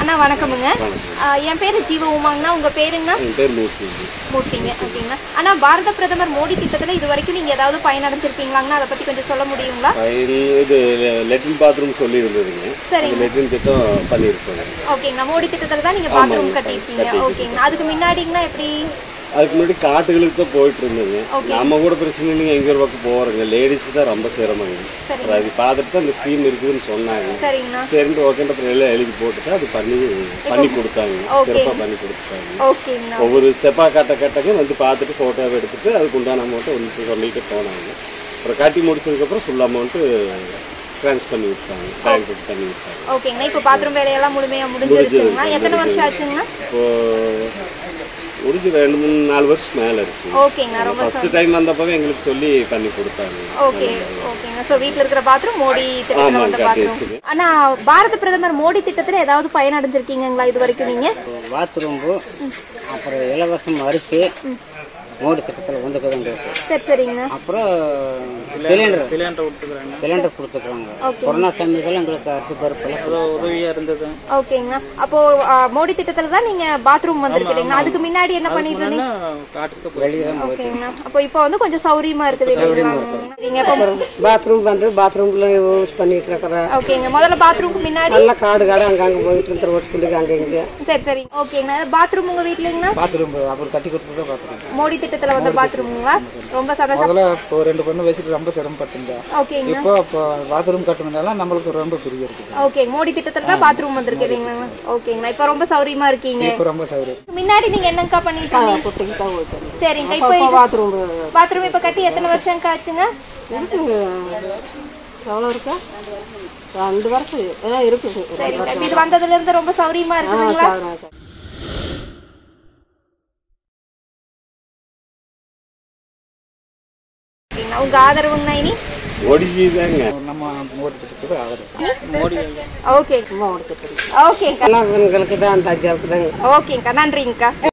அண்ணா வணக்கமுங்க. என் பேரு ஜீவ உமாங்கண்ணா. உங்க பேருங்கண்ணா? என் பேர் மூர்த்தி. மூர்த்திங்க. ஓகேங்கண்ணா. ஆனா பாரத பிரதமர் மோடி திட்டத்துல இது வரைக்கும் நீங்க ஏதாவது பயனடைஞ்சிருப்பீங்களாங்கண்ணா? அதை பத்தி கொஞ்சம் சொல்ல முடியுங்களா? இது லெட்டின் பாத்ரூம் சொல்லி இருந்ததுங்க. சரிங்க. லெட்டின் திட்டம் பண்ணியிருக்கோங்க. ஓகேங்கண்ணா. மோடி திட்டத்துல தான் நீங்க பாத்ரூம் கட்டியிருக்கீங்க. ஓகேங்கண்ணா. அதுக்கு முன்னாடிங்கண்ணா எப்படி? அதுக்கு முன்னாடி காட்டுகளுக்கு தான் போயிட்டு இருந்தேங்க. நம்ம கூட பிரச்சனை இல்லைங்க, எங்க ஒரு பக்கம் போறோங்க. லேடிஸ்க்கு தான் ரொம்ப சிரமங்க. அது பார்த்துட்டு தான் இந்த ஸ்கீம் இருக்குதுன்னு சொன்னாங்க. சரின்னு ஓகேன்ற எல்லாம் எழுதி போட்டுட்டு அது பண்ணி கொடுத்தாங்க. சிறப்பா பண்ணி கொடுத்தாங்க. ஒவ்வொரு ஸ்டெப்பா கட்டங்க வந்து பார்த்துட்டு போட்டோவை எடுத்துட்டு அதுக்கு உண்டான அமௌண்ட்டை ஒன்று சொல்லிட்டு போனாங்க. அப்புறம் கட்டி முடிச்சதுக்கு அப்புறம் ஃபுல் அமௌண்ட் ட்ரான்ஸ்ஃபர் பண்ணி விட்டாங்க. பேங்க்கு பண்ணி விட்டாங்க. ஓகேங்கண்ணா. இப்போ பாத்ரூம் வேலையெல்லாம் முழுமையா முடிஞ்சிருச்சுங்களா? எத்தனை வருஷம் ஆச்சுங்கண்ணா? இப்போ முடிஞ்சு 2-3-4 வருஷம் மேல இருக்கு. ஓகேங்க. ரொம்ப ஃபர்ஸ்ட் டைம் வந்தப்பவே எங்களுக்கு சொல்லி பண்ணி கொடுத்தாங்க. ஓகேங்க. சோ வீட்ல இருக்கிற பாத்ரூம் மோடி திட்டத்துல வந்த பாத்ரூம். ஆனா பாரத பிரதமர் மோடி திட்டத்துல ஏதாவது பயனடைஞ்சிருக்கீங்களா இது வரைக்கும் நீங்க? பாத்ரூம் அப்புறம் இலவசம் அரிசி மோடி திட்டத்தில் வந்துக்கிறாங்க. சரி சரிங்க. அப்புறம் சிலிண்டர் கொடுத்துக்கிறாங்க. கொரோனா சமயத்தில் எங்களுக்கு அரிசி பருப்பு உதவியா இருந்தது. ஓகேங்க. அப்போ மோடி திட்டத்துல தான் நீங்க பாத்ரூம் வந்திருக்கீங்க. அதுக்கு முன்னாடி என்ன பண்ணிட்டு இருந்தீங்க? ஓகேங்க. அப்போ இப்போ வந்து கொஞ்சம் சௌரியமா இருக்குது. பாத்ரூம் வந்து பாத்ரூம்ல யூஸ் பண்ணிட்டு இருக்கிறேன். ஓகேங்க. முதல்ல பாத்ரூம்க்கு முன்னாடி நல்லா காடு அங்க போயிட்டு இருந்த அங்க இங்க. சரி சரி. ஓகேங்க. பாத்ரூம் உங்க வீட்லீங்களா? பாத்ரூம் அவர் கட்டி கொடுத்தது பாத்ரூம். மோடி திட்டத்துல வந்த பாத்ரூம்ங்களா? ரொம்ப சந்தோஷம். முதல்ல இப்போ 2 பொண்ணு வயசுல ரொம்ப சிரமப்பட்டிருந்தேன். ஓகேங்க. இப்போ பாத்ரூம் கட்டுனதால நம்மளுக்கு ரொம்ப பெரிய இருக்கு. ஓகே. மோடி திட்டத்துல தான் பாத்ரூம் வந்திருக்கீங்களா? ஓகேங்க. இப்போ ரொம்ப சௌரியமா இருக்கீங்க. இப்போ ரொம்ப சௌரியம். முன்னாடி நீங்க என்னங்கா பண்ணிட்டு இருந்தீங்க? சரிங்க. இப்போ பாத்ரூம் இப்ப கட்டி எத்தனை வருஷம் ஆச்சுங்க? எவ்வளவு இருக்கா? 2 வருஷம் இருக்குது. இது வந்ததுல இருந்து ரொம்ப சௌரியமா இருக்குங்களா? உங்க ஆதரவுங்க இனி மோடிஜி தாங்க. நம்ம மோடி திட்டத்துக்கு ஆதரவு. மோடி ஓகே. ஓகே. எங்களுக்கு தான் ஓகேங்கக்கா. நன்றிங்கக்கா.